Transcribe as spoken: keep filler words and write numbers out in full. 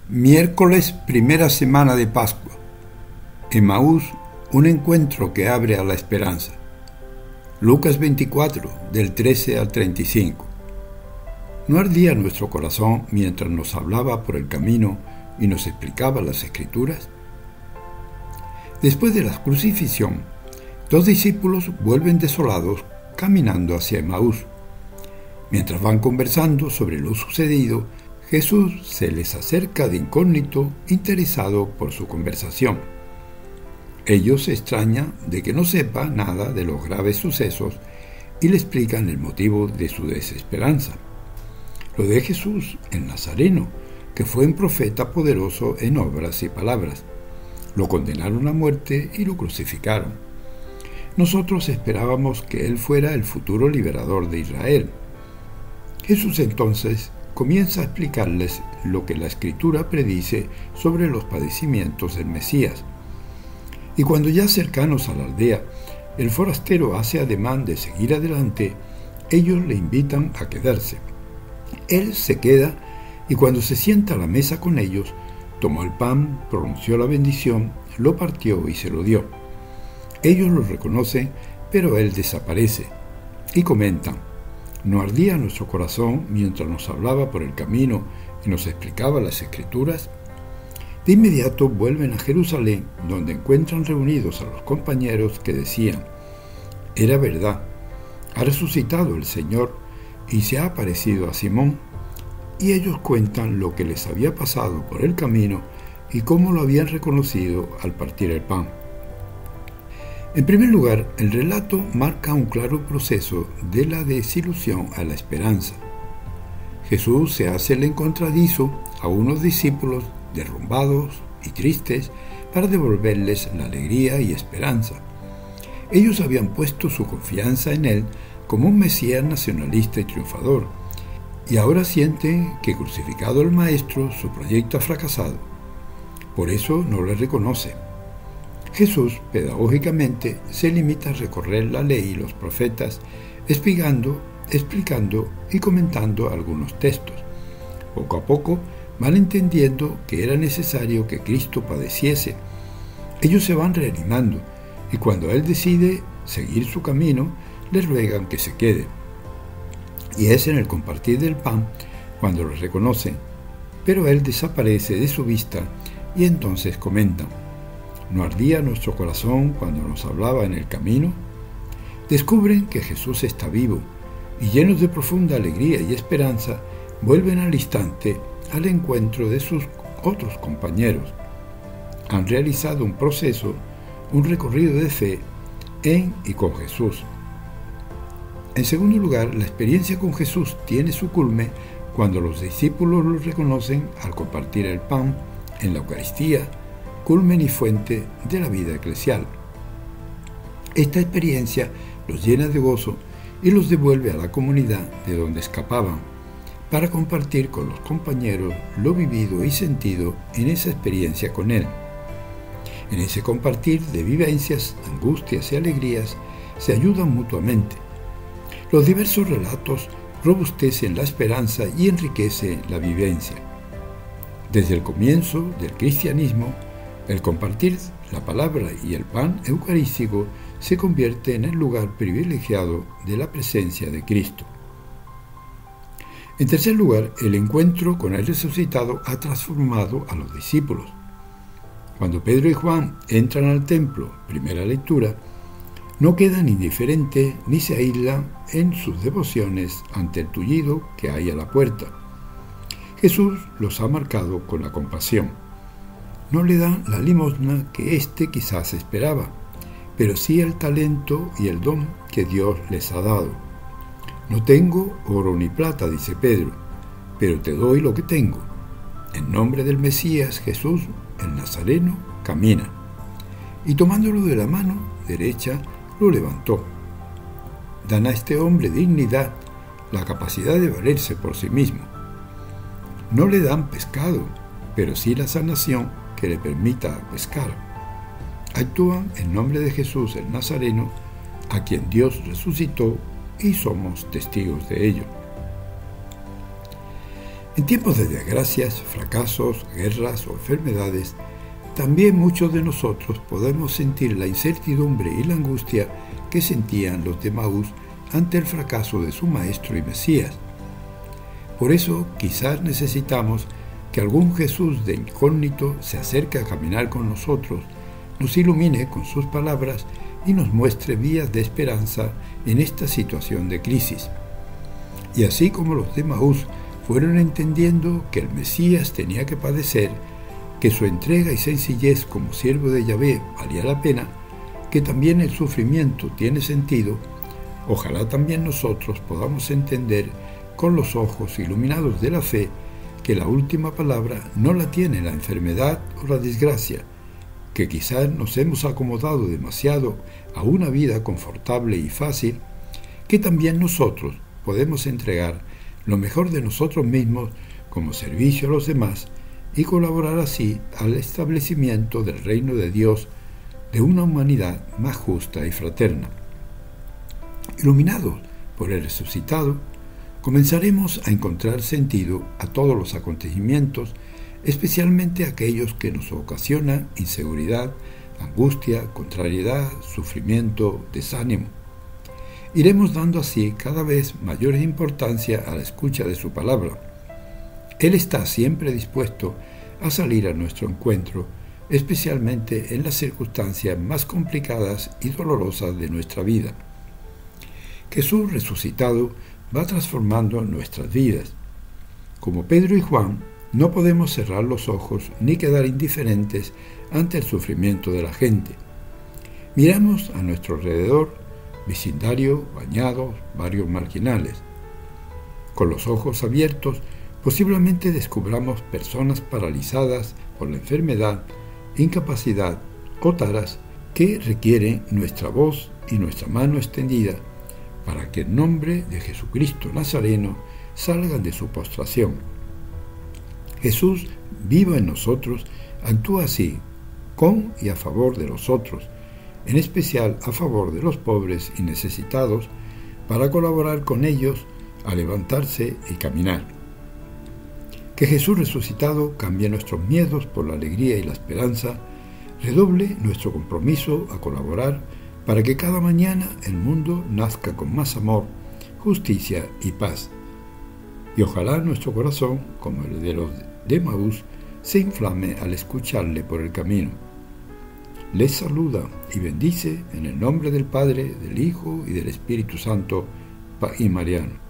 Miércoles, primera semana de Pascua. Emaús, un encuentro que abre a la esperanza. Lucas veinticuatro, del trece al treinta y cinco. ¿No ardía nuestro corazón mientras nos hablaba por el camino y nos explicaba las Escrituras? Después de la crucifixión, dos discípulos vuelven desolados caminando hacia Emaús. Mientras van conversando sobre lo sucedido, Jesús se les acerca de incógnito, interesado por su conversación. Ellos se extrañan de que no sepa nada de los graves sucesos y le explican el motivo de su desesperanza. Lo de Jesús, el Nazareno, que fue un profeta poderoso en obras y palabras. Lo condenaron a muerte y lo crucificaron. Nosotros esperábamos que él fuera el futuro liberador de Israel. Jesús entonces comienza a explicarles lo que la Escritura predice sobre los padecimientos del Mesías. Y cuando ya cercanos a la aldea, el forastero hace ademán de seguir adelante, ellos le invitan a quedarse. Él se queda y cuando se sienta a la mesa con ellos, tomó el pan, pronunció la bendición, lo partió y se lo dio. Ellos lo reconocen, pero él desaparece y comentan: ¿no ardía nuestro corazón mientras nos hablaba por el camino y nos explicaba las Escrituras? De inmediato vuelven a Jerusalén, donde encuentran reunidos a los compañeros que decían: era verdad, ha resucitado el Señor y se ha aparecido a Simón. Y ellos cuentan lo que les había pasado por el camino y cómo lo habían reconocido al partir el pan. En primer lugar, el relato marca un claro proceso de la desilusión a la esperanza. Jesús se hace el encontradizo a unos discípulos derrumbados y tristes para devolverles la alegría y esperanza. Ellos habían puesto su confianza en él como un Mesías nacionalista y triunfador, y ahora sienten que crucificado el Maestro su proyecto ha fracasado. Por eso no le reconoce. Jesús, pedagógicamente, se limita a recorrer la ley y los profetas, explicando, explicando y comentando algunos textos. Poco a poco van entendiendo que era necesario que Cristo padeciese. Ellos se van reanimando, y cuando Él decide seguir su camino, les ruegan que se quede. Y es en el compartir del pan cuando lo reconocen, pero Él desaparece de su vista y entonces comentan: ¿no ardía nuestro corazón cuando nos hablaba en el camino? Descubren que Jesús está vivo y, llenos de profunda alegría y esperanza, vuelven al instante al encuentro de sus otros compañeros. Han realizado un proceso, un recorrido de fe en y con Jesús. En segundo lugar, la experiencia con Jesús tiene su culmen cuando los discípulos lo reconocen al compartir el pan en la Eucaristía, culmen y fuente de la vida eclesial. Esta experiencia los llena de gozo y los devuelve a la comunidad de donde escapaban, para compartir con los compañeros lo vivido y sentido en esa experiencia con Él. En ese compartir de vivencias, angustias y alegrías se ayudan mutuamente. Los diversos relatos robustecen la esperanza y enriquecen la vivencia. Desde el comienzo del cristianismo, el compartir la palabra y el pan eucarístico se convierte en el lugar privilegiado de la presencia de Cristo. En tercer lugar, el encuentro con el resucitado ha transformado a los discípulos. Cuando Pedro y Juan entran al templo, primera lectura, no quedan indiferentes ni se aíslan en sus devociones ante el tullido que hay a la puerta. Jesús los ha marcado con la compasión. No le dan la limosna que éste quizás esperaba, pero sí el talento y el don que Dios les ha dado. No tengo oro ni plata, dice Pedro, pero te doy lo que tengo. En nombre del Mesías Jesús, el Nazareno, camina. Y tomándolo de la mano derecha, lo levantó. Dan a este hombre dignidad, la capacidad de valerse por sí mismo. No le dan pescado, pero sí la sanación que le permita pescar. Actúan en nombre de Jesús el Nazareno, a quien Dios resucitó, y somos testigos de ello. En tiempos de desgracias, fracasos, guerras o enfermedades, también muchos de nosotros podemos sentir la incertidumbre y la angustia que sentían los de Emaús ante el fracaso de su Maestro y Mesías. Por eso, quizás necesitamos que algún Jesús de incógnito se acerque a caminar con nosotros, nos ilumine con sus palabras y nos muestre vías de esperanza en esta situación de crisis. Y así como los de Emaús fueron entendiendo que el Mesías tenía que padecer, que su entrega y sencillez como siervo de Yahvé valía la pena, que también el sufrimiento tiene sentido, ojalá también nosotros podamos entender con los ojos iluminados de la fe que la última palabra no la tiene la enfermedad o la desgracia, que quizás nos hemos acomodado demasiado a una vida confortable y fácil, que también nosotros podemos entregar lo mejor de nosotros mismos como servicio a los demás y colaborar así al establecimiento del reino de Dios, de una humanidad más justa y fraterna. Iluminados por el resucitado, comenzaremos a encontrar sentido a todos los acontecimientos, especialmente aquellos que nos ocasionan inseguridad, angustia, contrariedad, sufrimiento, desánimo. Iremos dando así cada vez mayor importancia a la escucha de su palabra. Él está siempre dispuesto a salir a nuestro encuentro, especialmente en las circunstancias más complicadas y dolorosas de nuestra vida. Jesús resucitado va transformando nuestras vidas. Como Pedro y Juan, no podemos cerrar los ojos ni quedar indiferentes ante el sufrimiento de la gente. Miramos a nuestro alrededor, vecindario, bañados, barrios marginales. Con los ojos abiertos, posiblemente descubramos personas paralizadas por la enfermedad, incapacidad o taras que requieren nuestra voz y nuestra mano extendida para que en nombre de Jesucristo Nazareno salgan de su postración. Jesús, vivo en nosotros, actúa así, con y a favor de los otros, en especial a favor de los pobres y necesitados, para colaborar con ellos a levantarse y caminar. Que Jesús resucitado cambie nuestros miedos por la alegría y la esperanza, redoble nuestro compromiso a colaborar para que cada mañana el mundo nazca con más amor, justicia y paz. Y ojalá nuestro corazón, como el de los de Emaús, se inflame al escucharle por el camino. Les saluda y bendice en el nombre del Padre, del Hijo y del Espíritu Santo y Mariano.